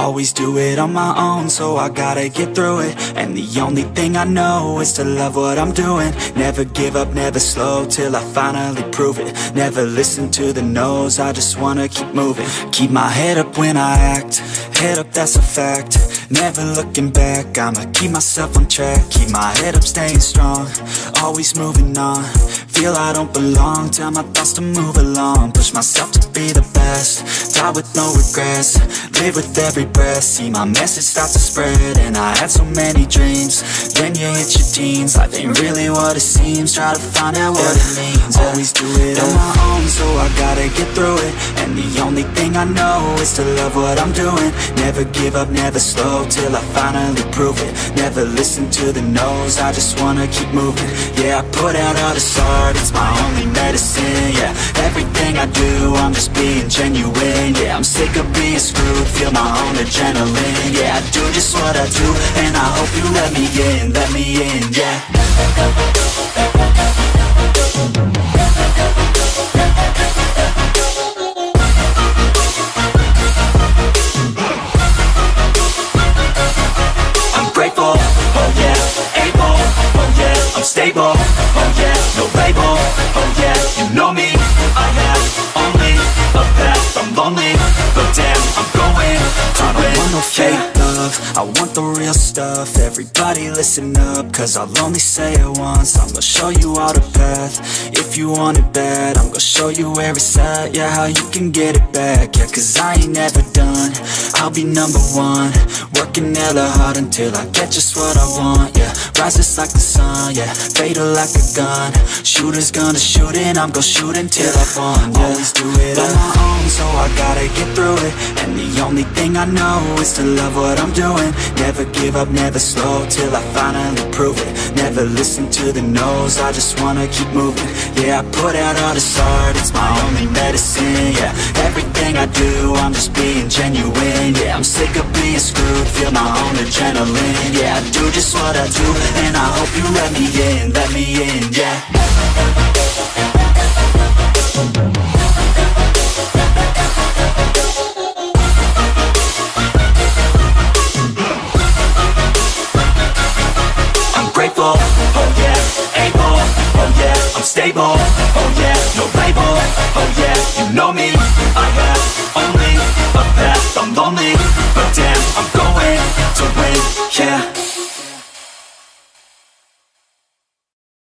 Always do it on my own, so I gotta get through it. And the only thing I know is to love what I'm doing. Never give up, never slow, till I finally prove it. Never listen to the no's, I just wanna keep moving. Keep my head up when I act, head up, that's a fact. Never looking back, I'ma keep myself on track. Keep my head up, staying strong, always moving on. Feel I don't belong, tell my thoughts to move along. Push myself to be the best, die with no regrets. Live with every breath, see my message start to spread. And I had so many dreams, then you hit your teens. Life ain't really what it seems, try to find out what it means. Always do it on my own, so I gotta get through it. And the only thing I know is to love what I'm doing. Never give up, never slow, till I finally prove it. Never listen to the no's, I just wanna keep moving. Yeah, I put out all this art, it's my only medicine. Yeah, everything I do, I'm just being genuine. Yeah, I'm sick of being screwed, feel my own adrenaline. Yeah, I do just what I do, and I hope you let me in, yeah. Stable, oh yeah, no label, oh yeah, you know me. I have only a path, I'm lonely, but damn, I'm going to win. I don't want no fake love, I want the real stuff. Everybody listen up, cause I'll only say it once. I'm gonna show you all the path, if you want it bad. I'm gonna show you where it's at, yeah, how you can get it back. Yeah, cause I ain't never done, I'll be number one. Working hella hard until I get just what I want, yeah. Rises like the sun, yeah, fatal like a gun. Shooter's gonna shoot and I'm gonna shoot until I've won, yeah. Always do it on my own, so I gotta get through it. And the only thing I know is to love what I'm doing. Never give up, never slow, till I finally prove it. Never listen to the no's, I just wanna keep moving. Yeah, I put out all this art, it's my only medicine. Yeah, everything I do, I'm just being genuine. Yeah, I'm sick of being screwed, feel my own adrenaline. Yeah, I do just what I do, and I hope you let me in, yeah. I'm grateful, oh yeah, able, oh yeah, I'm stable, oh yeah, no label, oh yeah, you know me. I have only a path, I'm lonely, but damn, I'm going to win, yeah.